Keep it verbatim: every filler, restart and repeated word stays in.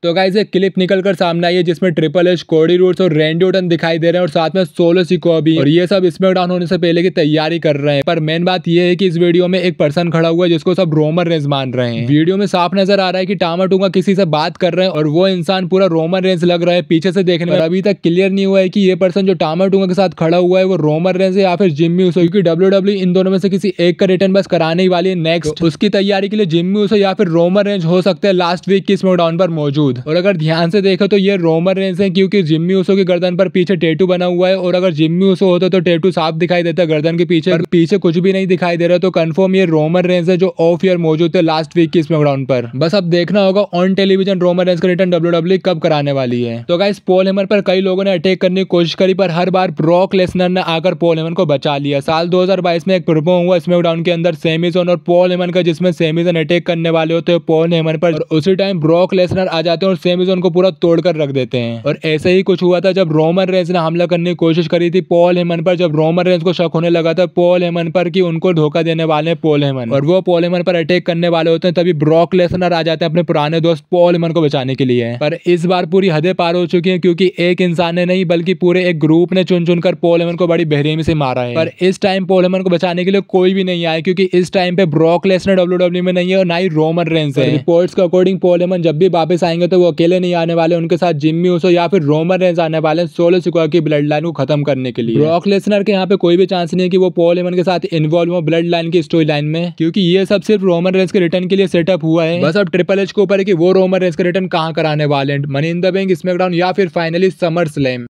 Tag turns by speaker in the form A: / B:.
A: तो गाइस एक क्लिप निकल कर सामने आई है जिसमें ट्रिपल एच, कोडी रोड्स और रैंडी ऑर्टन दिखाई दे रहे हैं और साथ में सोलो सिकोआ भी, और ये सब स्मैकडाउन होने से पहले की तैयारी कर रहे हैं। पर मेन बात ये है कि इस वीडियो में एक पर्सन खड़ा हुआ है जिसको सब रोमन रेंज मान रहे हैं। वीडियो में साफ नजर आ रहा है कि टामा टूंगा किसी से बात कर रहे हैं और वो इंसान पूरा रोमन रेंज लग रहा है पीछे से देखने में। अभी तक क्लियर नहीं हुआ है कि ये पर्सन जो टामा टूंगा के साथ खड़ा हुआ है वो रोमन रेंज है या फिर जिम्मी ऊसो, क्योंकि डब्ल्यू डब्ल्यू इन दोनों में से किसी एक का रिटर्न बस कराने ही वाली है नेक्स्ट। तो उसकी तैयारी के लिए जिम्मी ऊसो या फिर रोमन रेंज हो सकते हैं लास्ट वीक की स्मैकडाउन पर मौजूद। और अगर ध्यान से देखो तो ये रोमन रेंज है क्योंकि जिम्मी ऊसो की गर्दन पर पीछे टैटू बना हुआ है, और अगर जिम्मी ऊसो होता तो टैटू साफ दिखाई देता गर्दन के पीछे, पर पीछे कुछ भी नहीं दिखाई दे रहा। तो कंफर्म ये रोमन रेंज है जो ऑफ ईयर मौजूद थे लास्ट वीक की स्मैकडाउन पर। बस अब देखना होगा ऑन टेलीविजन रोमन रेंज का रिटर्न डब्ल्यू डब्ल्यू कब कराने वाली है। तो गाइस पॉल हेमन पर कई लोगों ने अटैक करने की कोशिश करी पर हर बार ब्रॉक लेसनर ने आकर पॉल हेमन को बचा लिया। साल दो हज़ार बाईस में एक प्रोमो हुआ स्मैकडाउन के अंदर सेमी ज़ोन और पॉल हेमन का जिसमें सेमी ज़ोन अटैक करने वाले होते हैं पॉल हेमन पर, और उसी टाइम ब्रॉक लेसनर आ जाते हैं और सेमी ज़ोन को पूरा तोड़कर रख देते हैं। और ऐसे ही कुछ हुआ था जब रोमन रेंज ने हमला करने की कोशिश करी थी पॉल हेमन पर, जब रोमन रेंज को शक होने लगा था पॉल हेमन पर कि उनको धोखा देने वाले पॉल हेमन और वो पॉल हेमन पर अटैक करने वाले होते हैं, तभी ब्रॉक लेसनर आ जाते हैं अपने पुराने दोस्त पॉल हेमन को बचाने के लिए। पर इस बार पूरी हदें पार हो चुकी हैं क्योंकि एक इंसान ने नहीं बल्कि पूरे एक ग्रुप ने चुन चुनकर पॉल हेमन को बड़ी बेरहमी से मारा है। पर इस टाइम पॉल हेमन को बचाने के लिए कोई भी नहीं आया क्योंकि इस टाइम पे ब्रॉक लेसनर डब्ल्यू डब्ल्यू में नहीं है और ना ही रोमन रेंज है। रिपोर्ट्स के अकॉर्डिंग पॉल हेमन जब भी वापस आएंगे तो वो अकेले नहीं आने वाले, उनके साथ जिम्मी ऊसो या फिर रोमन रेंज आने वाले सोलो सिकोआ की ब्लड लाइन को खत्म करने के लिए। ब्रॉक लेसनर के यहाँ पे कोई भी चांस नहीं है कि वो पॉल हेमन के साथ इन्वॉल्व हो ब्लड लाइन की स्टोरी लाइन में, क्योंकि ये सब सिर्फ रोमन रेंज के रिटर्न के लिए सेटअप हुआ है। बस अब ट्रिपल एच के ऊपर है कि वो रोमन रेंज का रिटर्न कहाँ कराने वाले हैं, money in the bank, SmackDown या फिर फाइनली समर स्लैम।